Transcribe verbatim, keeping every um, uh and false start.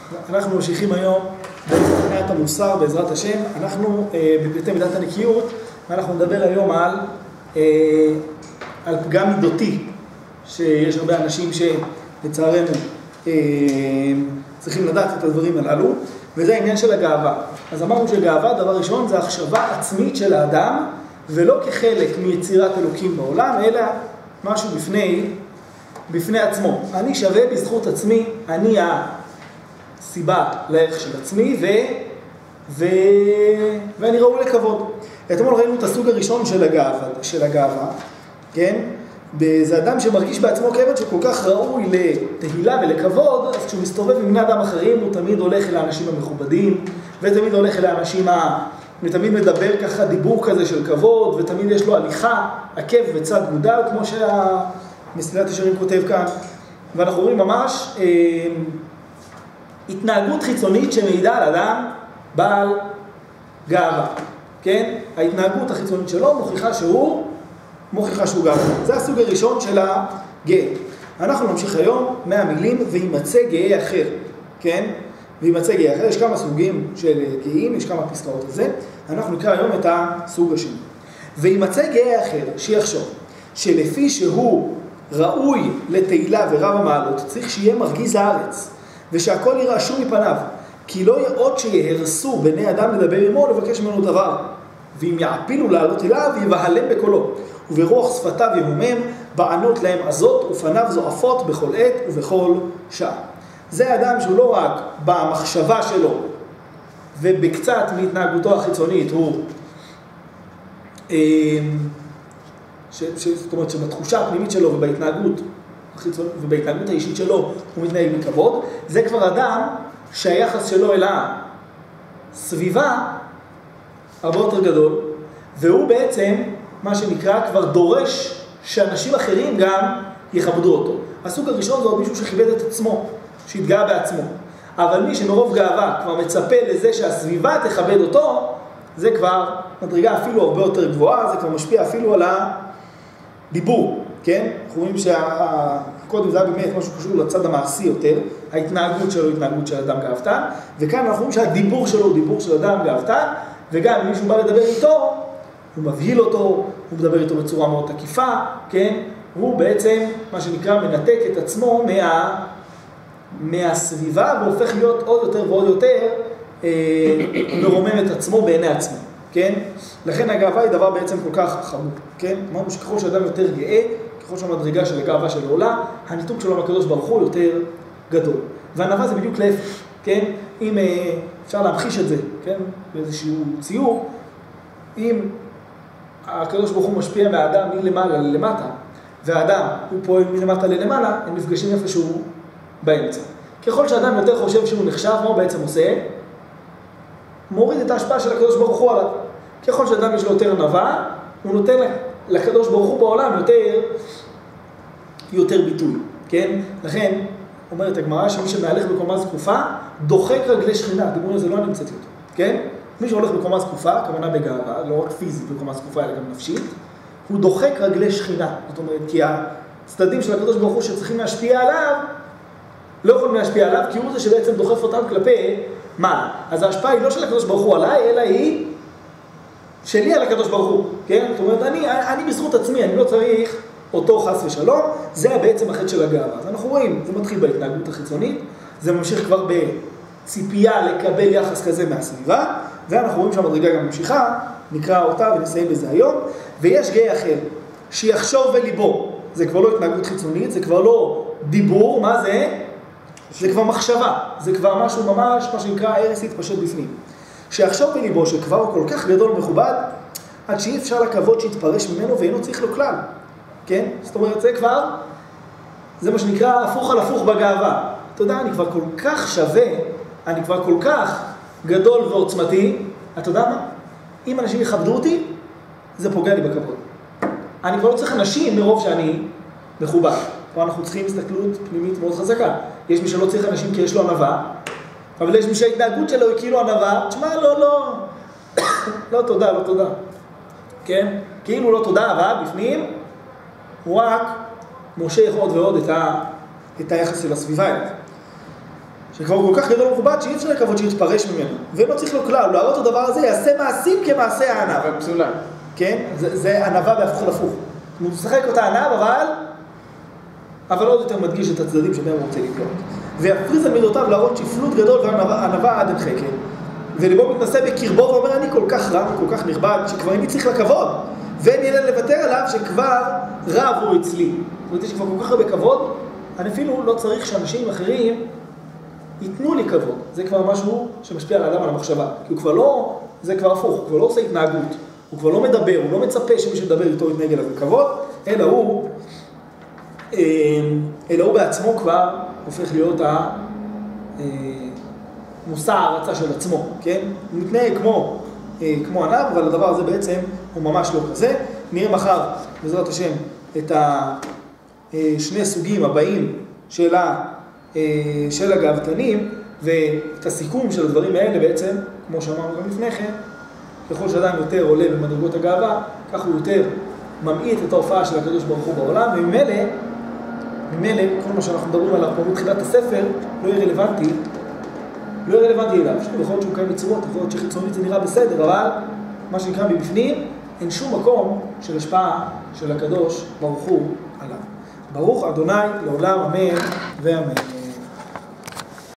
אנחנו ממשיכים היום בבחינת המוסר בעזרת השם. אנחנו אה, בפרטי מידת הנקיות, ואנחנו נדבר היום על, אה, על פגם מידותי, שיש הרבה אנשים שלצערנו אה, צריכים לדעת את הדברים הללו, וזה העניין של הגאווה. אז אמרנו שגאווה, דבר ראשון, זה החשבה עצמית של האדם, ולא כחלק מיצירת אלוקים בעולם, אלא משהו בפני, בפני עצמו. אני שווה בזכות עצמי, אני הסיבה לערך של עצמי, ו, ו, ואני ראוי לכבוד. אתמול ראינו את הסוג הראשון של הגאווה, של הגאווה, כן? זה אדם שמרגיש בעצמו כבד שכל כך ראוי לתהילה ולכבוד, אז כשהוא מסתובב עם בני אדם אחרים, הוא תמיד הולך אל האנשים המכובדים, ותמיד הולך אל האנשים ה... ותמיד מדבר ככה דיבור כזה של כבוד, ותמיד יש לו הליכה, עקב וצד גודל, כמו שהמסילת ישרים כותב כאן. ואנחנו רואים ממש אה, התנהגות חיצונית שמעידה על אדם בעל גאווה. כן? ההתנהגות החיצונית שלו מוכיחה שהוא, מוכיחה שהוא גאווה. זה הסוג הראשון של הגאה. אנחנו נמשיך היום מהמילים וימצא גאה אחר. כן? וימצא גאה אחר, יש כמה סוגים של גאים, יש כמה פסקאות לזה. אנחנו נקרא היום את הסוג השני. וימצא גאה אחר, שיחשוב, שלפי שהוא ראוי לתהילה ורב המעלות, צריך שיהיה מרגיז הארץ, ושהכל ירעשו מפניו, כי לא יאות שיהרסו בני אדם לדבר עמו ולבקש ממנו דבר, ואם יעפילו לעלות אליו, יבהלם בקולו, וברוח שפתיו יהומם, בענות להם עזות, ופניו זועפות בכל עת ובכל שעה. זה האדם שהוא לא רק במחשבה שלו, ובקצת מהתנהגותו החיצונית הוא, ש, ש, זאת אומרת שבתחושה הפנימית שלו ובהתנהגות, ובהתנהגות האישית שלו הוא מתנהג בכבוד, זה כבר אדם שהיחס שלו אל הסביבה הרבה יותר גדול, והוא בעצם מה שנקרא כבר דורש שאנשים אחרים גם יכבדו אותו. הסוג הראשון זה עוד מישהו שכיבד את עצמו, שהתגאה בעצמו. אבל מי שמרוב גאווה כבר מצפה לזה שהסביבה תכבד אותו, זה כבר מדרגה אפילו הרבה יותר גבוהה, זה כבר משפיע אפילו על הדיבור, כן? אנחנו רואים שקודם זה היה באמת משהו קשור לצד המעשי יותר, ההתנהגות שלו היא התנהגות של אדם גאוותן, וכאן אנחנו רואים שהדיבור שלו הוא דיבור של אדם גאוותן, וגם אם מישהו בא לדבר איתו, הוא מבהיל אותו, הוא מדבר איתו בצורה מאוד תקיפה, כן? הוא בעצם, מה שנקרא, מנתק את עצמו מה... מהסביבה, והופך להיות עוד יותר ועוד יותר אה, מרומם את עצמו בעיני עצמו, כן? לכן הגאווה היא דבר בעצם כל כך חמור, כן? אמרנו שככל שאדם יותר גאה, ככל שהמדרגה של הגאווה שלו עולה, הניתוק שלו מהקדוש ברוך הוא יותר גדול. והענווה זה בדיוק להפך, כן? אם אה, אפשר להמחיש את זה, כן? באיזשהו ציור, אם הקדוש ברוך הוא משפיע מהאדם מלמעלה ללמטה, והאדם הוא פועל מלמטה ללמעלה, הם נפגשים איפשהו באמצע. ככל שאדם יותר חושב שהוא נחשב, מה הוא בעצם עושה? מוריד את ההשפעה של הקדוש ברוך הוא עליו. ככל שאדם יש לו יותר ענווה, הוא נותן לקדוש ברוך הוא בעולם יותר, יותר ביטוי, כן? לכן, אומרת הגמרא שמי שמהלך בקומה זקופה, דוחק רגלי שכינה, דיברנו על זה, לא נמצאתי אותו, כן? מי שהולך בקומה זקופה, כוונה בגאווה, לא רק פיזית בקומה זקופה, אלא גם נפשית, הוא דוחק רגלי שכינה. זאת אומרת, כי הצדדים של הקדוש ברוך הוא שצריכים להשפיע עליו, לא יכולים להשפיע עליו, כי הוא זה שבעצם דוחף אותם כלפי מה? אז ההשפעה היא לא של הקדוש ברוך הוא עליי, אלא היא שלי על הקדוש ברוך הוא, כן? זאת אומרת, אני, אני בזכות עצמי, אני לא צריך אותו חס ושלום, זה בעצם החטא של הגאווה. אז אנחנו רואים, זה מתחיל בהתנהגות החיצונית, זה ממשיך כבר בציפייה לקבל יחס כזה מהסביבה, ואנחנו רואים שהמדרגה גם ממשיכה, נקרא אותה ונסיים בזה היום, ויש גאה אחר, שיחשוב בליבו, זה כבר לא התנהגות חיצונית, זה כבר לא דיבור, מה זה? זה כבר מחשבה, זה כבר משהו ממש, מה שנקרא, הרס להתפשט בפנים. שיחשוב בליבו שכבר הוא כל כך גדול ומכובד, עד שאי אפשר לכבוד שיתפרש ממנו ואינו צריך לו כלל. כן? זאת אומרת, זה כבר, זה מה שנקרא הפוך על הפוך בגאווה. אתה יודע, אני כבר כל כך שווה, אני כבר כל כך גדול ועוצמתי, אתה יודע מה? אם אנשים יכבדו אותי, זה פוגע לי בכבוד. אני כבר לא צריך אנשים מרוב שאני מכובד. פה אנחנו צריכים הסתכלות פנימית מאוד חזקה. יש מי שלא צריך אנשים כי יש לו ענווה, אבל יש מי שההתנהגות שלו היא כאילו ענווה, תשמע, לא, לא, לא תודה, לא תודה. כן? כאילו לא תודה, אבל בפנים הוא רק מושך עוד ועוד את, ה, את היחס של הסביבה. שכבר כל כך גדול ומכובד שאי אפשר לקוות שיתפרש ממנו. ולא צריך לו כלל, להראות את הדבר הזה, יעשה מעשים כמעשה הענב. אבל פסולה. כן? זה, זה ענבה בהפוך לפוך. הוא משחק אותה ענב, אבל... אבל עוד יותר מדגיש את הצדדים שבהם הוא רוצה לקלוט. ויפריז על מידותיו להראות שפלות גדול וענבה עד אין חקר. וליבו מתנשא בקרבו ואומר, אני כל כך רב וכל כך נכבד, שכבר איני צריך לכבוד. ואין ילד לוותר עליו שכבר רב הוא אצלי. זאת אומרת, שכבר כל כך הרבה כבוד, אני אפילו לא צריך שאנשים אחרים ייתנו לי כבוד. זה כבר משהו שמשפיע על האדם, על המחשבה. כי הוא כבר לא, זה כבר הפוך, הוא כבר לא עושה התנהגות. הוא כבר לא מדבר, הוא לא מצפה שמישהו ידבר איתו יתנהג אליו בכבוד, אלא הוא, אלא הוא בעצמו כבר הופך להיות המושא ההרצה של עצמו, כן? הוא מתנהג כמו, כמו ענב, אבל הדבר הזה בעצם הוא ממש לא כזה. נראה מחר, בעזרת השם, את השני סוגים הבאים של, ה, של הגאוותנים, ואת הסיכום של הדברים האלה בעצם, כמו שאמרנו גם לפני כן, ככל שאדם יותר עולה במדרגות הגאווה, כך הוא יותר ממעיט את ההופעה של הקדוש ברוך הוא בעולם, וממילא, ממילא, כל מה שאנחנו מדברים עליו פה מתחילת הספר, לא יהיה רלוונטי, לא יהיה רלוונטי אליו. יכול להיות שהוא קיים מצוות, יכול להיות שחיצונית זה נראה בסדר, אבל מה שנקרא מבפנים, אין שום מקום של השפעה של הקדוש ברוך הוא עליו. ברוך אדוני לעולם, אמן ואמן.